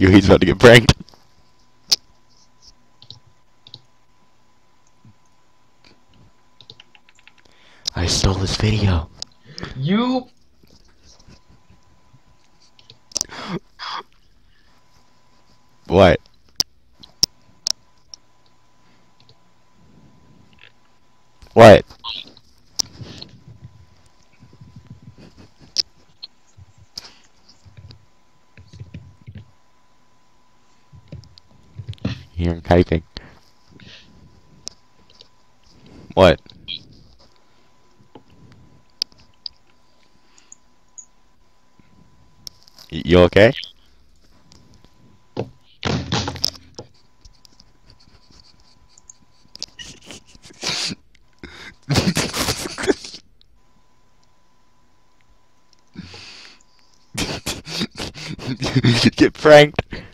Yo, he's about to get pranked. I stole this video. You. What? What? Here, I'm typing. What? You okay? Get pranked.